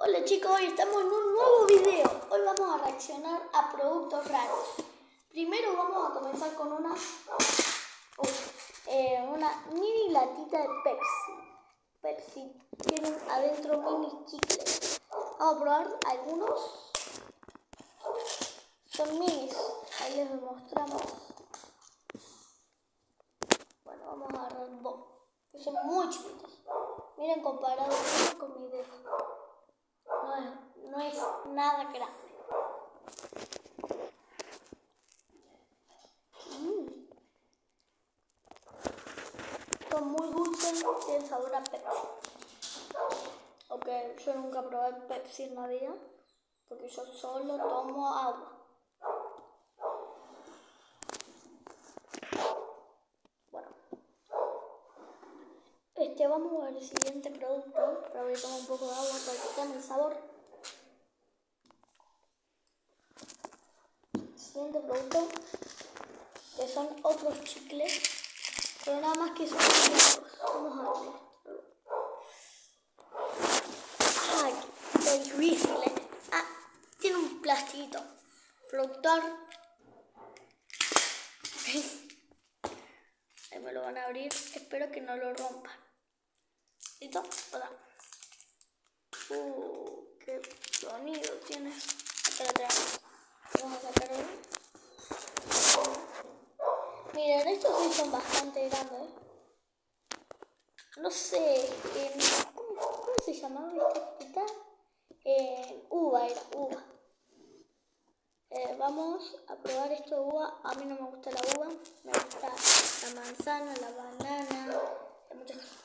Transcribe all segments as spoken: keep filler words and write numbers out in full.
Hola chicos, hoy estamos en un nuevo video. Hoy vamos a reaccionar a productos raros. Primero vamos a comenzar con una, uh, eh, una mini latita de Pepsi. Pepsi tienen adentro mini chicles. Vamos a probar algunos. Son minis, ahí les mostramos. Bueno, vamos a agarrar dos, que son muy chiquitos. Miren comparado con mi dedo. No es, no es nada grande. Mm. Son muy dulces, tienen sabor a Pepsi. Ok, yo nunca probé Pepsi en la vida, porque yo solo tomo agua. Bueno, este, vamos a ver el siguiente producto, pero voy a tomar un poco de agua para que tenga el sabor. Siguiente producto, que son otros chicles, pero nada más que son chicles. Vamos a ver. Ay, el Grizzly. Ah, tiene un plastiquito. Productor. Ahí me lo van a abrir. Espero que no lo rompan. ¿Listo? Hola. Uh, qué sonido tiene. Acá lo tenemos. Vamos a sacar uno. Miren, estos sí son bastante grandes. No sé, eh, ¿cómo, ¿cómo se llamaba esta fruta? Eh, uva era, uva. Eh, vamos a probar esto de uva. A mí no me gusta la uva, me gusta la manzana, la banana, hay muchas cosas.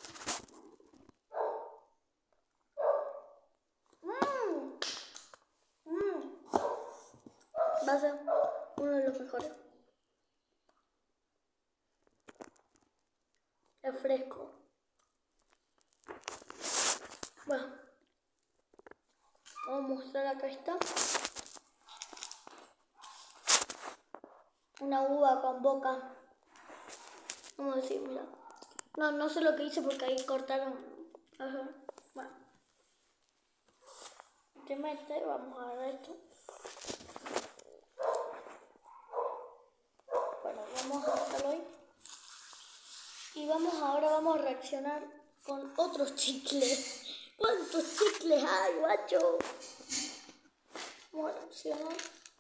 Mmm, mmm. Va a ser uno de los mejores. Es fresco. Bueno, vamos a mostrar acá está. Una uva con boca. Vamos a decir, mira. No, no sé lo que hice porque ahí cortaron. Ajá. Bueno. Te mete, vamos a ver esto. Bueno, vamos a dejarlo ahí. Y vamos ahora vamos a reaccionar con otros chicles. ¿Cuántos chicles hay, guacho? Vamos a reaccionar.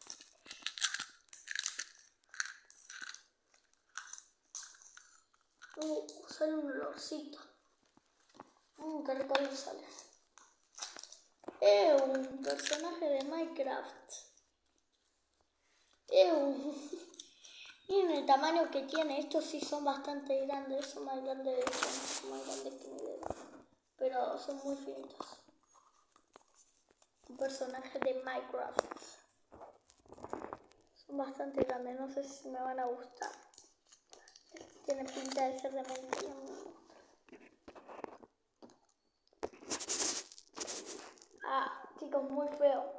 Uh, sale un olorcito. Mmm, qué rico le sale. Es un personaje de Minecraft. Es un... Miren el tamaño que tiene. Estos sí son bastante grandes. Son más grandes, son más grandes que mi dedo. Pero son muy finitos. Un personaje de Minecraft. Son bastante grandes. No sé si me van a gustar. Tiene pinta de ser de mentira. Ah, chicos, muy feo.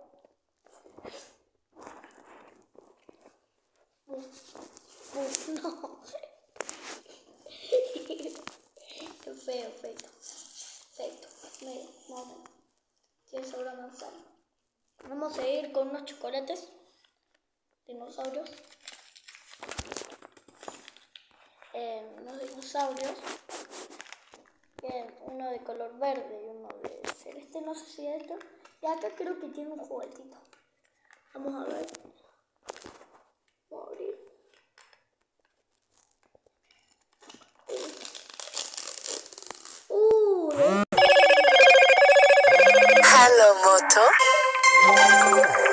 Uf, uf, no. Qué feo, feito. Feito. Mira, no. Tiene sabor a manzana. Vamos a ir con unos chocolates. Dinosaurios. Eh, unos dinosaurios. Bien, uno de color verde y uno de celeste, no sé si es esto. Y acá creo que tiene un juguetito. Vamos a ver. Vamos a abrir. Uh, Hello, Moto.